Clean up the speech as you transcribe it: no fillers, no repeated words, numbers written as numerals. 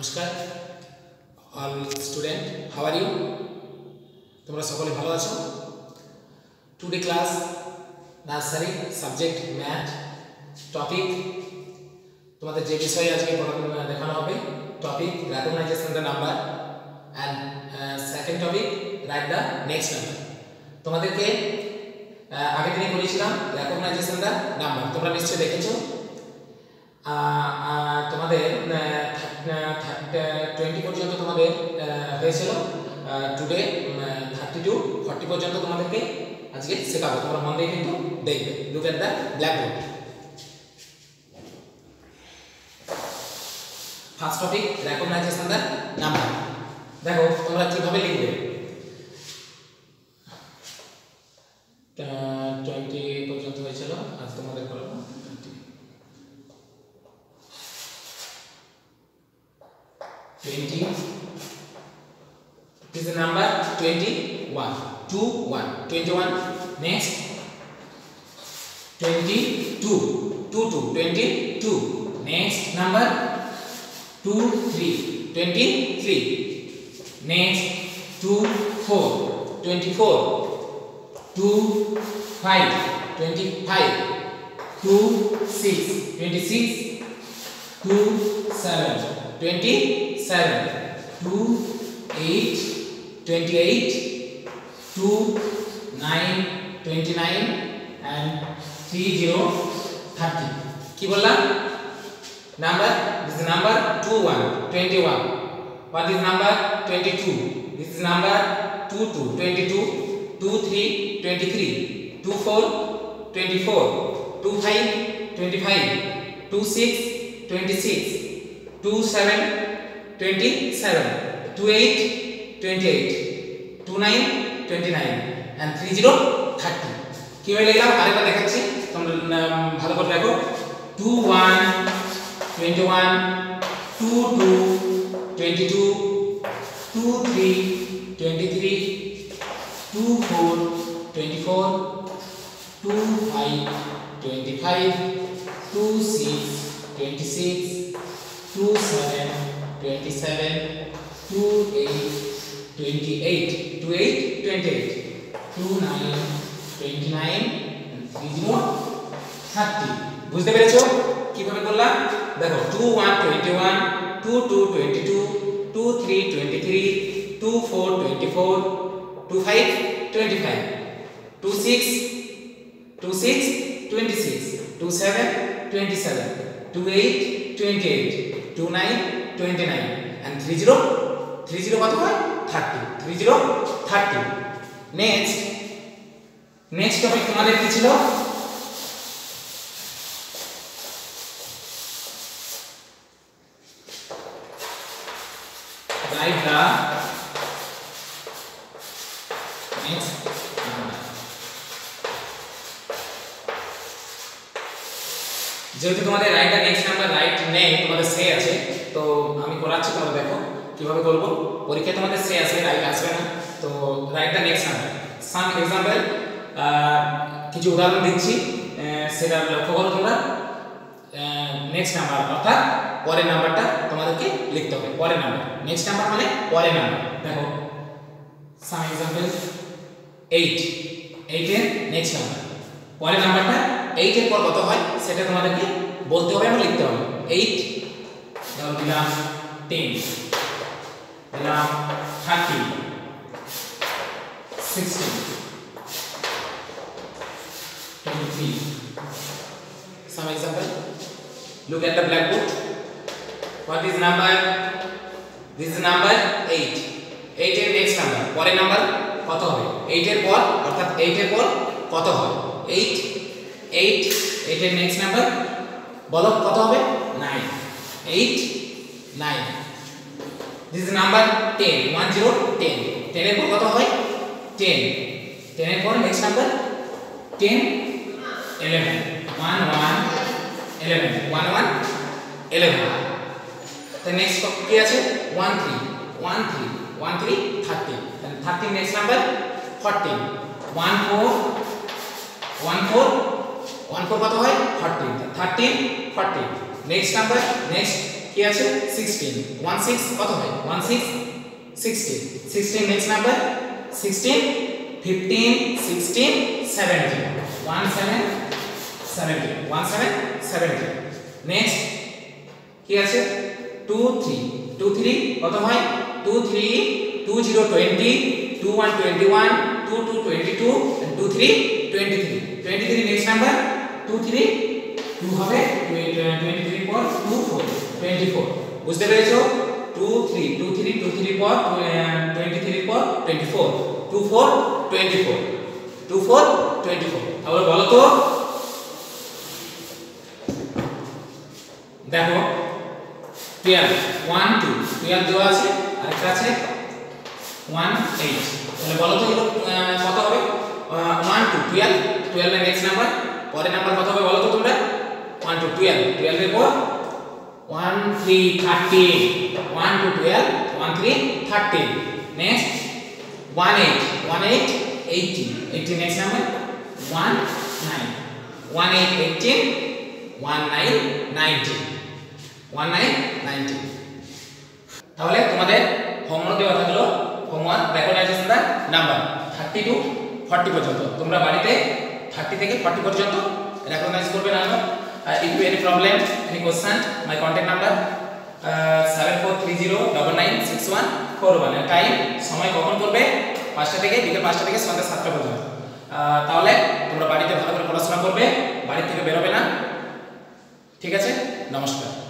নমস্কার all student, how are you? তোমরা সকলে ভালো আছো? Today class nursery subject math topic তোমাদের যে বিষয়ে আজকে দেখানো হবে topic recognisation the number and second topic write the next number. তোমাদেরকে আগের দিনে বলেছিলাম রেকগনাইজেশন দ্য নাম্বার, তোমরা নিশ্চয়ই দেখেছো। তোমাদের 20 পর্যন্ত তোমাদের হয়েছিল, টুডে 30 to 40 পর্যন্ত তোমাদেরকে আজকে শেখাবো। তোমরা মন দিয়ে কিন্তু দেখবে। Look at the blackboard. First topic recognisation the number. দেখো তোমরা কিভাবে লিখবে। 20 পর্যন্ত হয়েছিল, আজ তোমাদের করবো 20. This is the number 21. 21. Next 22. 22. Next number 23. 23. Next 24. 25. 26. 27. 27, 28, 29 and 30, 30. কি বললাম? Number, this is number 21. What is number 22? This is number 22, 23, 24, 25, 26, 27, 27, 28, 29 and 30, 30. কিভাবে লিখলাম আরেকবার দেখাচ্ছি, তোমরা ভালো করে দেখো। 21, 21, 22, 22, 23, 23, 24, 24, 25, 25, 26, 26, 27, 27, 28, 28, 29, 29 and 30, 30. বুঝতে পেরেছো কিভাবে করলাম? দেখো 21, 21, 22, 22, 23, 23, 24, 24, 25, 25, 26, 26, 26, 27, 27, 28, 28, 29, 29 and 30, 30 কত হয়? 30, 30, 30. নেক্সট টপিক তোমাদের কি ছিল? Write the next number. যেহেতু তোমাদের write the next number write নেই, তোমাদের সে আছে, তো আমি করাচ্ছি, তোমরা দেখো কিভাবে করব। পরীক্ষায় তোমাদের সে আসবে, রাইট আসবে না। তো write the next number. Some example, কিছু উদাহরণ দিচ্ছি, সেটা লক্ষ্য করো তোমরা। নেক্সট নাম্বার অর্থাৎ পরের নাম্বারটা তোমাদেরকে লিখতে হবে। পরের নাম্বার, নেক্সট নাম্বার মানে পরের নাম্বার। দেখো সাম এক্সাম্পল 8 এর নেক্সট নাম্বার। পরের নাম্বারটা 8 এর পর কত হয় সেটা তোমাদেরকে বলতে হবে এবং লিখতে হবে। 8 দিলাম 10, দিলাম 30, 16, 23. Some example. Look at the blackboard. What is number? This is number 8. 8 এর next number. পরের নাম্বার কত হবে? 8 এর পর অর্থাৎ 8 এর পর কত হয়? 8 এর next number বলো কত হবে? 9. 8, 9. This is number 10. 10, 10. 10 এর পর কত হয়? 10. 10 এর পর next number 10, 11. 1, 11. 1, 11. The next কি আছে? 1, 3. 30. Then 30 next number 14. 1, 4 কত হয়? 14. 13, 14. Next number, next কি আছে 16 16 কত হয় 16 16 16 নেক্সট নাম্বার 16 15 16 17 17 17 17 নেক্সট কি আছে 2 3 2 3 কত হয় 2 3 2 0 20 2 1 21 2 2 22 and 2 3 23 23 নেক্সট নাম্বার 2 3 2 হবে 23 পর 2 4 24 বুঝতে পেরেছো 2 3 2 3 2 3 পর 23 পর 24 2 4 24 2 4 24 আবার বলো তো দেখো 12 1 2 12 দেওয়া আছে আরেকটা আছে 1 8 তাহলে বলো তো এগুলো কত হবে 1 2 12 12 এর নেক্সট নাম্বার পরের নাম্বার কত হবে বলো তো তোমরা 1 2 12 12 এর পর 1 3 13 1 2 12 1 3 13 next 1 8 1 8 18 18 next number 1 9 1 8 18 1 9 19 1 9 19 তাহলে তোমাদের হোমওয়ার্ক দেওয়া থাকলো homework recognisation the number 30 to 40 পর্যন্ত তোমরা বাড়িতে 30 থেকে 40 পর্যন্ত রেকগনাইজ করবে number if you any problem any question my contact number 7430996141 and time সময় কখন করবে 5টা থেকে বিকেল 5টা থেকে সন্ধ্যা 7টা পর্যন্ত তাহলে তোমরা বাড়িতে ভালো করে পড়াশোনা করবে বাড়ি থেকে বের হবে না ঠিক আছে নমস্কার